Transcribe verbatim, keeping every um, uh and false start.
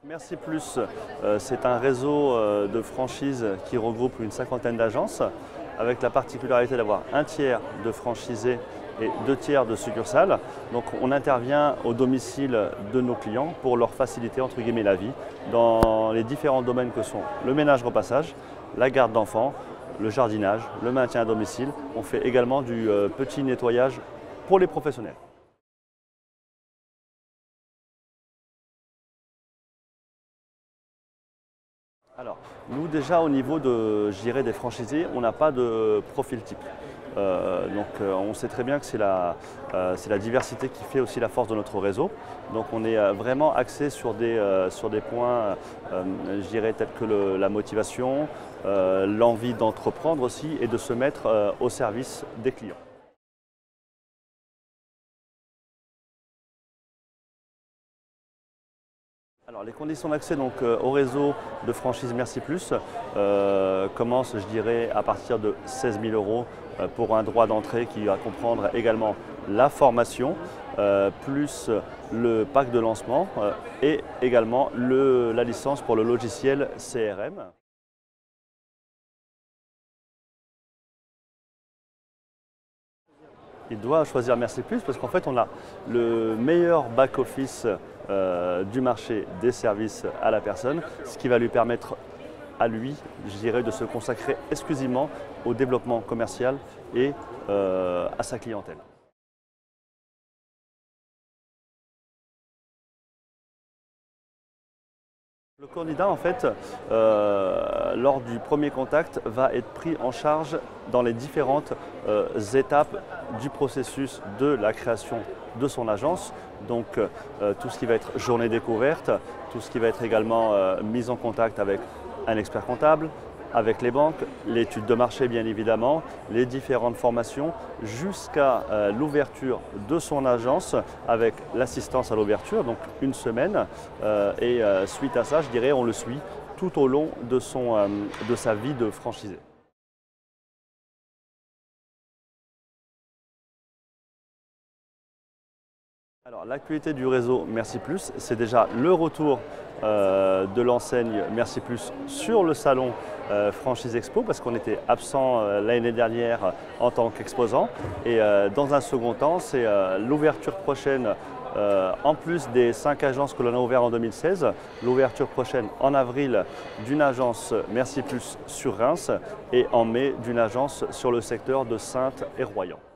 Merci Plus, euh, c'est un réseau euh, de franchises qui regroupe une cinquantaine d'agences, avec la particularité d'avoir un tiers de franchisés et deux tiers de succursales. Donc on intervient au domicile de nos clients pour leur faciliter entre guillemets la vie dans les différents domaines que sont le ménage-repassage, la garde d'enfants, le jardinage, le maintien à domicile. On fait également du euh, petit nettoyage pour les professionnels. Alors, nous déjà au niveau de, je dirais, des franchisés, on n'a pas de profil type. Euh, donc euh, on sait très bien que c'est la, euh, c'est la diversité qui fait aussi la force de notre réseau. Donc on est euh, vraiment axé sur des, euh, sur des points, euh, je dirais, tels que le, la motivation, euh, l'envie d'entreprendre aussi et de se mettre euh, au service des clients. Alors, les conditions d'accès donc, euh, au réseau de franchise Merci Plus euh, commencent, je dirais, à partir de seize mille euros euh, pour un droit d'entrée qui va comprendre également la formation, euh, plus le pack de lancement euh, et également le, la licence pour le logiciel C R M. Il doit choisir Merci Plus parce qu'en fait on a le meilleur back-office euh, du marché des services à la personne, ce qui va lui permettre à lui, je dirais, de se consacrer exclusivement au développement commercial et euh, à sa clientèle. Le candidat, en fait, euh, lors du premier contact, va être pris en charge dans les différentes euh, étapes du processus de la création de son agence. Donc, euh, tout ce qui va être journée découverte, tout ce qui va être également euh, mise en contact avec un expert comptable, avec les banques, l'étude de marché bien évidemment, les différentes formations, jusqu'à euh, l'ouverture de son agence avec l'assistance à l'ouverture, donc une semaine. Euh, et euh, suite à ça, je dirais, on le suit tout au long de, son, euh, de sa vie de franchisé. Alors, l'actualité du réseau Merci Plus, c'est déjà le retour euh, de l'enseigne Merci Plus sur le salon euh, Franchise Expo parce qu'on était absent euh, l'année dernière en tant qu'exposant. Et euh, dans un second temps, c'est euh, l'ouverture prochaine, euh, en plus des cinq agences que l'on a ouvertes en deux mille seize, l'ouverture prochaine en avril d'une agence Merci Plus sur Reims et en mai d'une agence sur le secteur de Saintes et Royan.